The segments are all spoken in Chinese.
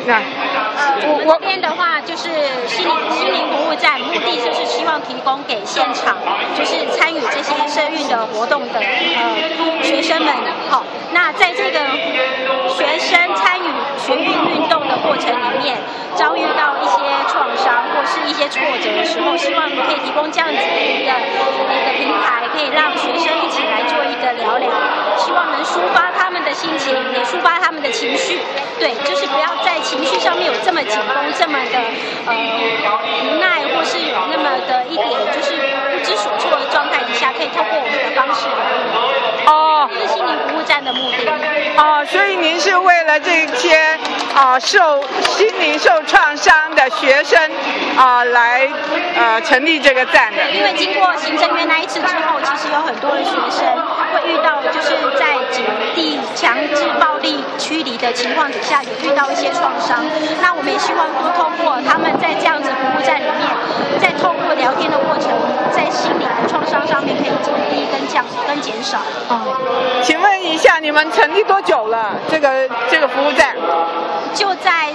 我们这边的话就是心灵服务站，目的就是希望提供给现场就是参与这些社运的活动的学生们。好，那在这个学生参与学运运动的过程里面，遭遇到一些创伤或是一些挫折的时候，希望可以提供这样子的一个平台，可以让学生一起来做一个聊聊，希望能抒发他们的心情，也抒发他们的情绪。对，就是不要在情绪上面有这么紧绷，这么的无奈，或是有那么的一点就是不知所措的状态底下，可以透过我们的方式来这是心灵服务站的目的。 所以您是为了这些心灵受创伤的学生来成立这个站的。 因为经过行政院那一次之后，其实有很多的学生会遇到就是在警地强制暴力驱离的情况底下，有遇到一些创伤。那我们也希望透过他们在这样子服务站里面，在透过聊天的过程，在心理的创伤上面可以减低跟减少。 请问一下，你们成立多久了？这个服务站？ 就在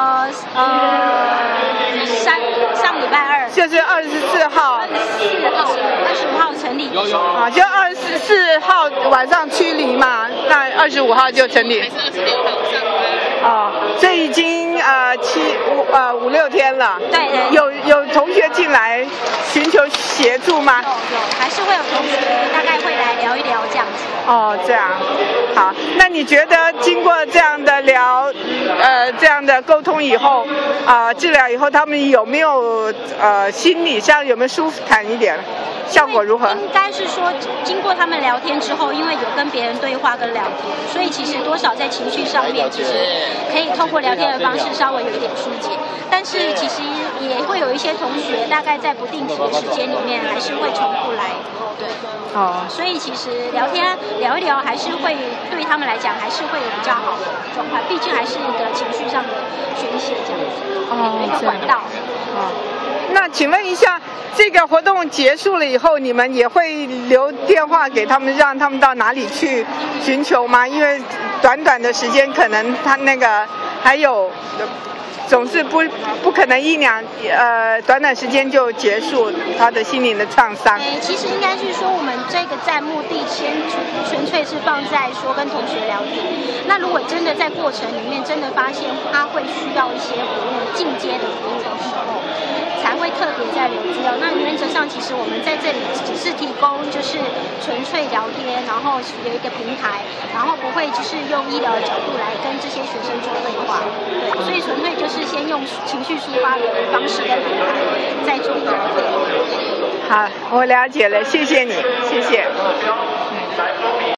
上礼拜二， 就是24号 ，25号成立。 就24号晚上驱离嘛，那25号就成立。这已经5、6天了。 对。 有同学进来寻求协助吗？ 有，还是会有同学大概会来聊一聊这样子。 这样，好。那你觉得经过这样的这样的沟通以后，治疗以后，他们有没有心理上有没有舒坦一点？效果如何？ 应该是说，经过他们聊天之后，因为有跟别人对话跟聊天，所以其实多少在情绪上面，其实可以透过聊天的方式稍微有一点疏解。但是其实也会有一些同学，大概在不定期的时间里面，还是会重复来。对。所以其实聊天聊一聊，还是会对他们来讲，还是会有比较好的状况。毕竟还是一个情绪上的宣泄这样子，一个管道。 那请问一下，这个活动结束了以后，你们也会留电话给他们，让他们到哪里去寻求吗？因为短短的时间，可能他那个还有。总是不可能短短时间就结束他的心灵的创伤。 其实应该是说，我们这个站目的纯粹是放在说跟同学聊天。那如果真的在过程里面真的发现他会需要一些服务进阶的服务的时候，才会特别在留资料。那原则上，其实我们在这里只是提供就是纯粹聊天，然后有一个平台，然后不会就是用医疗的角度来跟这些学生做对话。对，所以纯粹就是先用情绪抒发的方式跟平台，再做聊天。 好，我了解了，谢谢你，谢谢。